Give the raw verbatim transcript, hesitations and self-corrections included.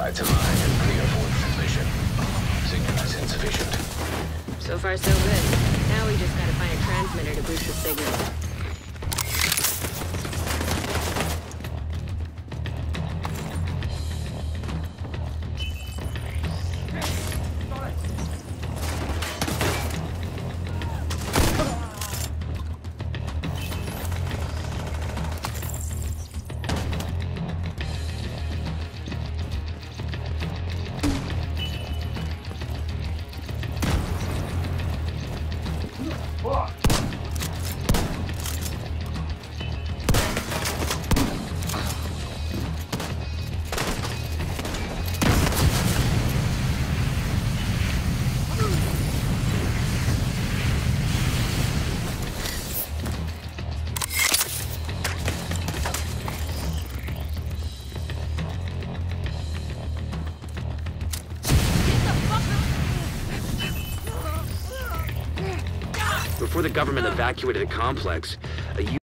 Satellite to mine and clear for transmission. Signal is insufficient. So far, so good. Now we just gotta find a transmitter to boost the signal. Before the government evacuated the complex, a